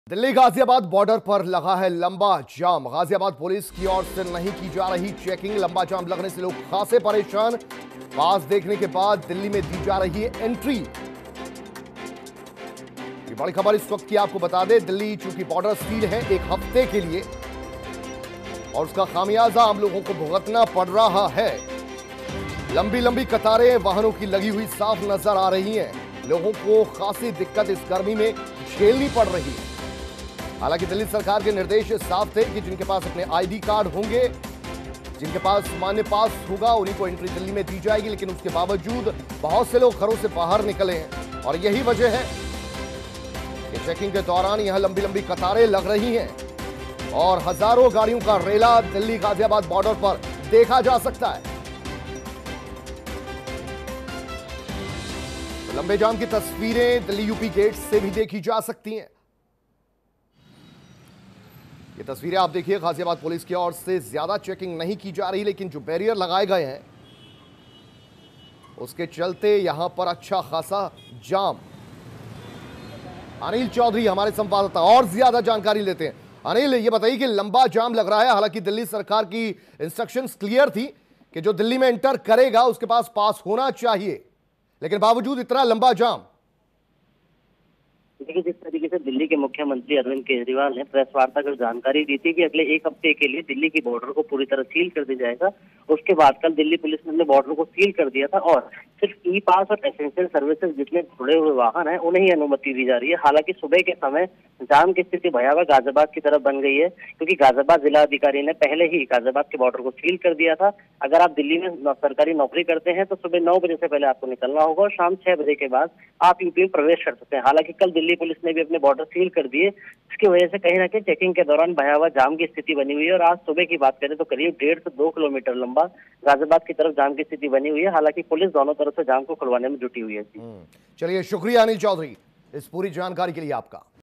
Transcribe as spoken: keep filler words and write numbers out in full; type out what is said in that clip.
Delhi Ghaziabad border पर लगा है लंबा जाम। गाजियाबाद पुलिस की ओर से नहीं की जा रही चेकिंग। लंबा जाम लगने से लोग खासे परेशान। पास देखने के बाद दिल्ली में दी जा रही है एंट्री। ये बड़ी खबर इस वक्त की आपको बता दें, दिल्ली चूंकि बॉर्डर सील है एक हफ्ते के लिए और उसका खामियाजा आम लोगों को भुगतना पड़ रहा है। लंबी लंबी कतारें वाहनों की लगी हुई साफ नजर आ रही हैं। लोगों को खासी दिक्कत इस गर्मी में झेलनी पड़ रही है। हालांकि दिल्ली सरकार के निर्देश साफ थे कि जिनके पास अपने आईडी कार्ड होंगे, जिनके पास मान्य पास होगा, उन्हीं को एंट्री दिल्ली में दी जाएगी। लेकिन उसके बावजूद बहुत से लोग घरों से बाहर निकले हैं और यही वजह है कि चेकिंग के दौरान यहां लंबी लंबी कतारें लग रही हैं और हजारों गाड़ियों का रेला दिल्ली गाजियाबाद बॉर्डर पर देखा जा सकता है। तो लंबे जाम की तस्वीरें दिल्ली यूपी गेट से भी देखी जा सकती हैं। ये तस्वीरें आप देखिए, गाजियाबाद पुलिस की ओर से ज्यादा चेकिंग नहीं की जा रही, लेकिन जो बैरियर लगाए गए हैं उसके चलते यहां पर अच्छा खासा जाम। अनिल चौधरी हमारे संवाददाता और ज्यादा जानकारी लेते हैं। अनिल, ये बताइए कि लंबा जाम लग रहा है। हालांकि दिल्ली सरकार की इंस्ट्रक्शंस क्लियर थी कि जो दिल्ली में एंटर करेगा उसके पास पास होना चाहिए, लेकिन बावजूद इतना लंबा जाम। देखिए, जिस तरीके से दिल्ली के मुख्यमंत्री अरविंद केजरीवाल ने प्रेस वार्ता कर जानकारी दी थी कि अगले एक हफ्ते के लिए दिल्ली की बॉर्डर को पूरी तरह सील कर दिया जाएगा, उसके बाद कल दिल्ली पुलिस ने अपने बॉर्डर को सील कर दिया था और सिर्फ ई पास और एसेंशियल सर्विसेज जितने जुड़े हुए वाहन हैं उन्हें ही अनुमति दी जा रही है। हालांकि सुबह के समय जाम की स्थिति भयावह गाजियाबाद की तरफ बन गई है, क्योंकि गाजियाबाद जिला अधिकारी ने पहले ही गाजियाबाद के बॉर्डर को सील कर दिया था। अगर आप दिल्ली में सरकारी नौकरी करते हैं तो सुबह नौ बजे से पहले आपको निकलना होगा और शाम छह बजे के बाद आप यूपी में प्रवेश कर सकते हैं। हालांकि कल दिल्ली पुलिस ने भी अपने बॉर्डर सील कर दिए, इसकी वजह से कहीं ना कहीं चेकिंग के दौरान भयावह जाम की स्थिति बनी हुई है। और आज सुबह की बात करें तो करीब डेढ़ से दो किलोमीटर लंबा गाजियाबाद की तरफ जाम की स्थिति बनी हुई है। हालांकि पुलिस दोनों तरफ से जाम को खुलवाने में जुटी हुई है। चलिए, शुक्रिया अनिल चौधरी इस पूरी जानकारी के लिए आपका।